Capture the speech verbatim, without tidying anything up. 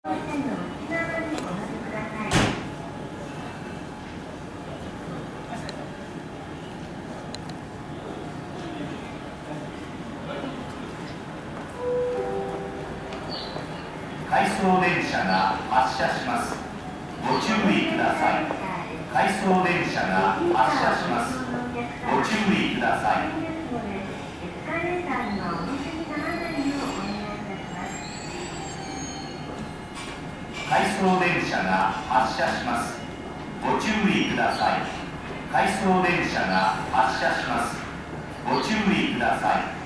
回送電車が発車します。ご注意ください。回送電車が発車します。ご注意ください。回送電車が発車します。ご注意ください。回送電車が発車します。ご注意ください。